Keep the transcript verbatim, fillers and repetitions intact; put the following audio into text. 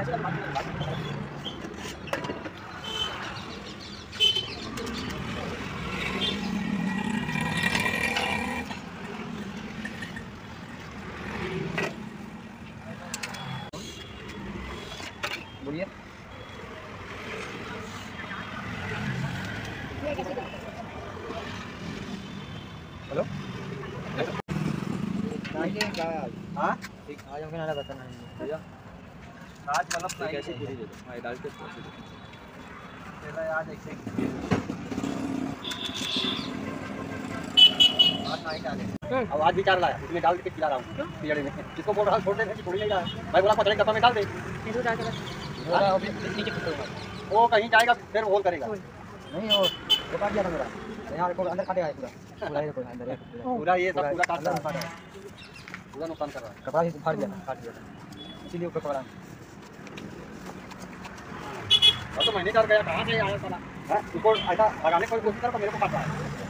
बोलिए। हेलो हाँ ठीक आज हमको नाला बताना है भैया आज मतलब नहीं कैसे पूरी दे दो मैं डाल के पैसे दे तेरा आज ऐसे आज नहीं डाले अब आज भी चार लाया इसमें डाल के खिला रहा हूँ पियड़े में किसको बोल रहा हूँ छोड़ दे कि थोड़ी नहीं डाल मैं बोला पचड़े डब्बा में डाल दे इसको डाल के अभी नीचे वो कहीं जाएगा फिर होल करेगा नहीं वो वो काट दिया था मेरा यहाँ को अंदर काटेगा पूरा पूरा ये पूरा अंदर पूरा ये सब पूरा काट रहा है पूरा नुकसान कर रहा है कपड़ा ही फाड़ दिया काट दिया इसीलिए ऊपर पड़ा और तो महीने चार गया कहाँ से आया साला है इसको ऐसा लगाने की कोशिश कर तो मेरे को काट रहा है